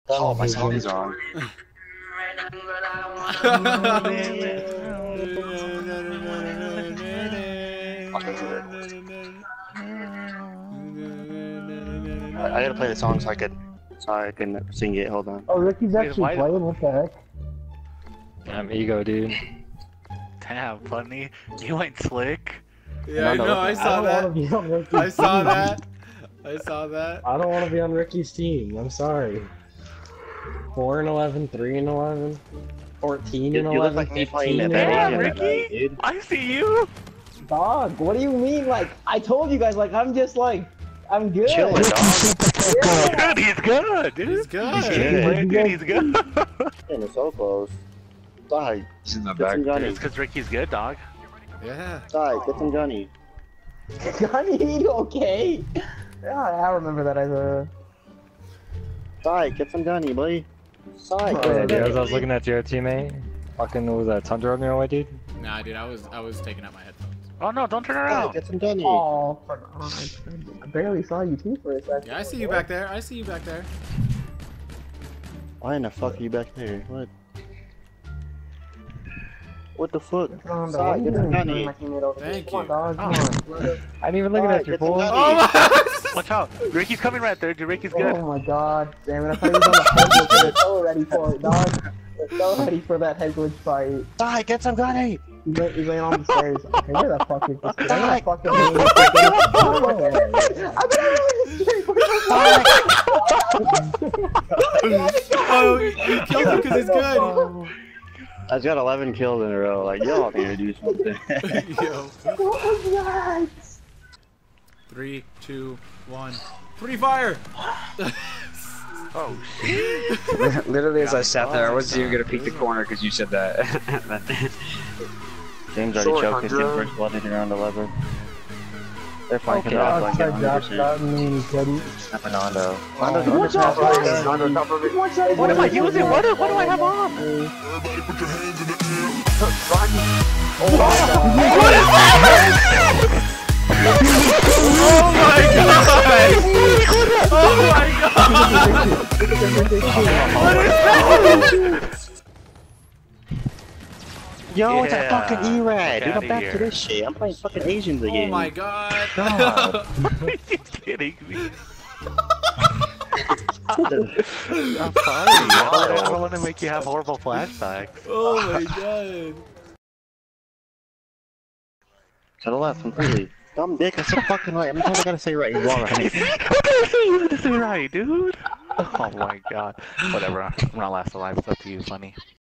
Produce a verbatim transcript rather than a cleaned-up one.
Oh, my song is on. I gotta play the song so I can, so I can sing it. Hold on. Oh, Ricky's actually Wait, playing. What the heck? I'm ego, dude. Damn, funny. You ain't slick. Yeah, I No, no, know, I I saw don't want to that. be on Ricky's I saw team. that. I saw that. I don't want to be on Ricky's team. I'm sorry. Four and eleven, three and eleven, fourteen You, and you look eleven, like me playing fifteen that and Betty eleven. at night, dude. I see you. Dog, what do you mean? Like, I told you guys, like, I'm just like, I'm good. Chilling, dog. Dude, he's good, dude. He's good. He's good. Dude, he's good. Man, it's so close. Die. He's in the Get back. some Johnny. It's because Ricky's good, dog. Yeah. Die. Get some Johnny. Gunny, you okay? Yeah, I remember that as a. Die. Get some Johnny, boy. Die. Oh, yeah, dude, as I was looking at your teammate, fucking, what was that, Tundra on your way, dude? Nah, dude, I was I was taking out my headphones. Oh no, don't turn Die. around. Get some Johnny. Oh, for God. I barely saw you too for a second. Yeah, I see you back there. I see you back there. Why in the fuck are you back there? What? What the fuck? Um, but Die. what are you Get some doing? Johnny. My teammate over here? Thank Come on, you. dog. Come Oh. on. I ain't even looking Oh, at your get some boy. Johnny. Oh my! Watch out. Ricky's coming right there. Dude, Ricky's good. Oh my God. Damn it, I thought he was on the head glitch. We're so ready for it, dog. We're so ready for that head glitch fight. Die. Get some Johnny. He's, lay- he's laying on the stairs. Okay, where the fuck is this? Where Die. the fuck is this? I've been Oh, you killed him because he's good. I've got eleven kills in a row. Like, y'all need to do something. Yo. What was that? Three, two, one. Free fire! Oh shit. Literally, as I sat there, I wasn't even gonna peek the corner because you said that. James already Short, choked his Hundra. first blood in round eleven. They're fine. Okay, Okay, I'll like Outside Josh, one that means Teddy. hundred percent. Nando. Watch out, Nando. What am I using? What do, what do I have on? Oh my god! Oh my god! Yo, it's a Yeah. fucking E-Rad. Dude, Get I'm outta back here. to this shit. I'm playing fucking Asians Oh again. my god! God. Are you kidding me? I'm sorry. I don't, I don't want to make you have horrible flashbacks. Oh my god! To the left completely. Dumb dick, that's so fucking right. I'm trying to gotta say right. He's wrong. What did I say you had to say right, dude? Oh my god. Whatever. I'm not last alive. It's up to you, funny.